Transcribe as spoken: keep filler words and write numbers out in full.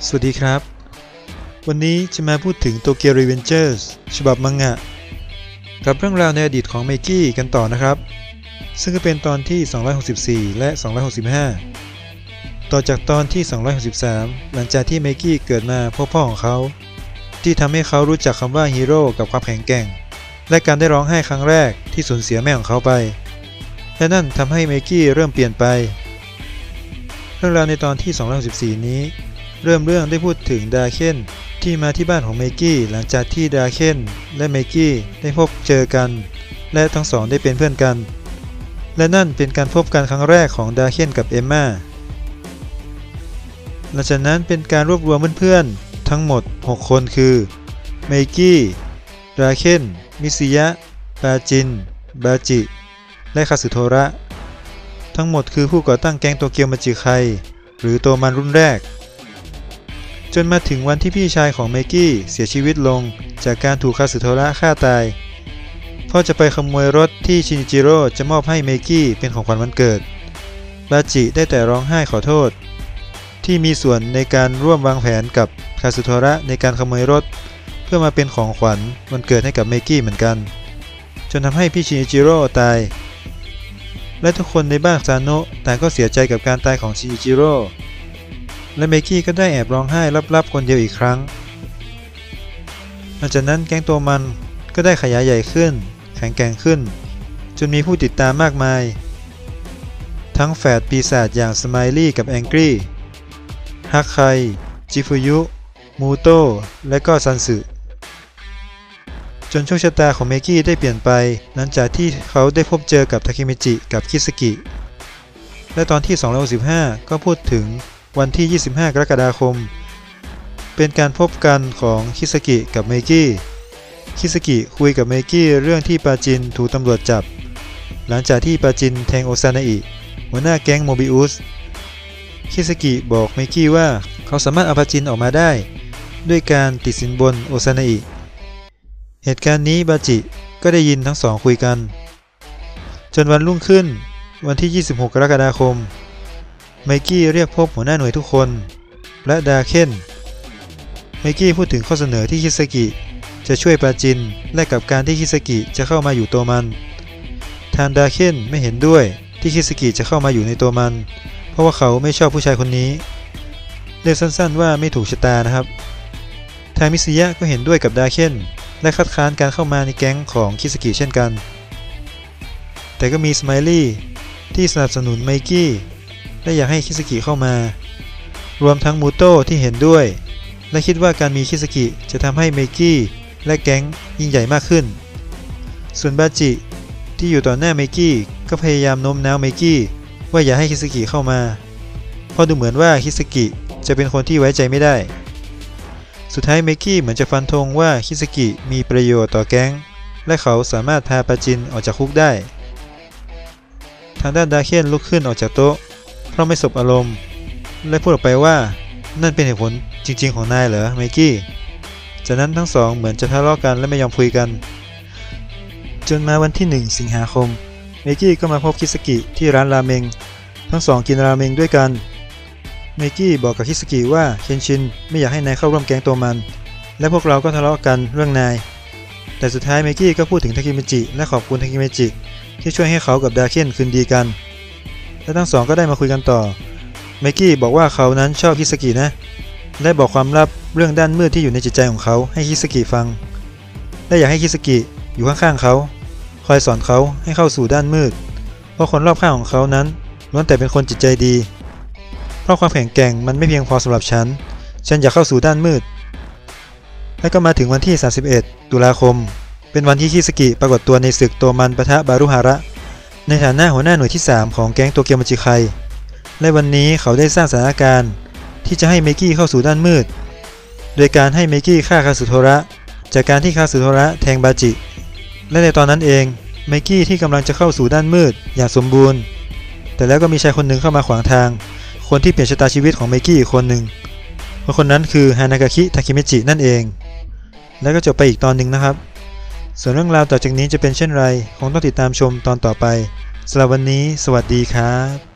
สวัสดีครับวันนี้จะมาพูดถึง Tokyo Revengers ฉบับมังงะกับเรื่องราวในอดีตของเมกี้กันต่อนะครับซึ่งก็เป็นตอนที่สองร้อยหกสิบสี่และสองร้อยหกสิบห้าต่อจากตอนที่สองร้อยหกสิบสามหลังจากที่เมกี้เกิดมาพบพ่อของเขาที่ทำให้เขารู้จักคำว่าฮีโร่กับความแข็งแกร่งและการได้ร้องไห้ครั้งแรกที่สูญเสียแม่ของเขาไปและนั่นทำให้เมกี้เริ่มเปลี่ยนไปเรื่องราวในตอนที่สองร้อยหกสิบสี่นี้เริ่มเรื่องได้พูดถึงดาเคนที่มาที่บ้านของเมกี้หลังจากที่ดาเคนและเมกี้ได้พบเจอกันและทั้งสองได้เป็นเพื่อนกันและนั่นเป็นการพบกันครั้งแรกของดาเคนกับเอมม่าหลังจากนั้นเป็นการรวบรวมเพื่อนๆทั้งหมดหกคนคือเมกี้ดาเคนมิซิยะบาจินบาจิและคาสึโทระทั้งหมดคือผู้ก่อตั้งแก๊งโตเกียวมาจิไคหรือโตมันรุ่นแรกจนมาถึงวันที่พี่ชายของเมกี้เสียชีวิตลงจากการถูกคาสึโทระฆ่าตายพ่อจะไปขโมยรถที่ชินจิโร่จะมอบให้เมกี้เป็นของขวัญวันเกิดบาจิได้แต่ร้องไห้ขอโทษที่มีส่วนในการร่วมวางแผนกับคาสึโทระในการขโมยรถเพื่อมาเป็นของขวัญวันเกิดให้กับเมกี้เหมือนกันจนทำให้พี่ชินจิโร่ตายและทุกคนในบ้านซาโนะต่างก็เสียใจกับการตายของชินจิโร่และเมกี้ก็ได้แอบร้องไห้ลับๆคนเดียวอีกครั้งหลังจากนั้นแก๊งตัวมันก็ได้ขยายใหญ่ขึ้นแข็งแกร่งขึ้นจนมีผู้ติดตามมากมายทั้งแฝดปีศาจอย่างสไมลี่กับแองกี้ฮักไคจิฟุยุมูโตะและก็ซันสึจนโชคชะตาของเมกี้ได้เปลี่ยนไปหลังจากที่เขาได้พบเจอกับทาเคมิจิกับคิสกิและตอนที่สองร้อยหกสิบห้าก็พูดถึงวันที่ยี่สิบห้ากรกฎาคมเป็นการพบกันของคิสกิกับเมกี้คิสกิคุยกับเมกี้เรื่องที่ปาจินถูกตำรวจจับหลังจากที่ปาจินแทงโอซานะอิหัวหน้าแก๊งโมบิอุสคิสกิบอกเมกี้ว่าเขาสามารถเอาปาจินออกมาได้ด้วยการติดสินบนโอซานะอิเหตุการณ์นี้บาจิก็ได้ยินทั้งสองคุยกันจนวันรุ่งขึ้นวันที่ยี่สิบหกกรกฎาคมไมกี้เรียกพบหัวหน้าหน่วยทุกคนและดาเคนไมกี้พูดถึงข้อเสนอที่คิสกิจะช่วยปาจินและกับการที่คิสกิจะเข้ามาอยู่ตัวมันทางดาเคนไม่เห็นด้วยที่คิสกิจะเข้ามาอยู่ในตัวมันเพราะว่าเขาไม่ชอบผู้ชายคนนี้เรียกสั้นๆว่าไม่ถูกชะตานะครับทางมิซิยะก็เห็นด้วยกับดาเคนและคัดค้านการเข้ามาในแก๊งของคิสกิเช่นกันแต่ก็มีสไมลี่ที่สนับสนุนไมกี้และอยากให้คิสกิเข้ามารวมทั้งมูโต้ที่เห็นด้วยและคิดว่าการมีคิสกิจะทำให้เมกี้และแก๊งยิ่งใหญ่มากขึ้นส่วนบาจิที่อยู่ต่อหน้าเมกี้ก็พยายามโน้มน้าวเมกี้ว่าอย่าให้คิสกิเข้ามาเพราะดูเหมือนว่าคิสกิจะเป็นคนที่ไว้ใจไม่ได้สุดท้ายเมกี้เหมือนจะฟันธงว่าคิสกิมีประโยชน์ต่อแก๊งและเขาสามารถพาปาจินออกจากคุกได้ทางด้านดาเคนลุกขึ้นออกจากโต๊ะเพราะไม่สบอารมณ์และพูดออกไปว่านั่นเป็นเหตุผลจริงๆของนายเหรอไมกี้จากนั้นทั้งสองเหมือนจะทะเลาะกันและไม่ยอมคุยกันจนมาวันที่หนึ่งสิงหาคมไมกี้ก็มาพบคิสกิที่ร้านราเมงทั้งสองกินราเมงด้วยกันไมกี้บอกกับคิสกิว่าเคนชินไม่อยากให้นายเข้าร่วมแก๊งตัวมันและพวกเราก็ทะเลาะกันเรื่องนายแต่สุดท้ายไมกี้ก็พูดถึงทาเคมิจิและขอบคุณทาเคมิจิที่ช่วยให้เขากับดาเคนคืนดีกันและทั้งสองก็ได้มาคุยกันต่อไมกี้บอกว่าเขานั้นชอบคิสกินะและบอกความลับเรื่องด้านมืดที่อยู่ในจิตใจของเขาให้คิสกิฟังและอยากให้คิสกิอยู่ข้างๆเขาคอยสอนเขาให้เข้าสู่ด้านมืดเพราะคนรอบข้างของเขานั้นล้วนแต่เป็นคนจิตใจดีเพราะความแข็งแกร่งมันไม่เพียงพอสำหรับฉันฉันอยากเข้าสู่ด้านมืดและก็มาถึงวันที่สามสิบเอ็ดตุลาคมเป็นวันที่คิสกิปรากฏตัวในศึกโตมันปะทะบารุฮาระในฐานะหัวหน้าหน่วยที่สามของแก๊งโตเกียวมาจิไคและวันนี้เขาได้สร้างสถานการณ์ที่จะให้เมกี้เข้าสู่ด้านมืดโดยการให้เมกี้ฆ่าคาสึโทระจากการที่คาสึโทระแทงบาจิและในตอนนั้นเองเมกี้ที่กำลังจะเข้าสู่ด้านมืดอย่างสมบูรณ์แต่แล้วก็มีชายคนหนึ่งเข้ามาขวางทางคนที่เปลี่ยนชะตาชีวิตของเมกี้อีกคนหนึ่งคนนั้นคือฮานากาคิทาเคมิจินั่นเองแล้วก็จบไปอีกตอนหนึ่งนะครับส่วนเรื่องราวต่อจากนี้จะเป็นเช่นไรคงต้องติดตามชมตอนต่อไปสำหรับวันนี้สวัสดีครับ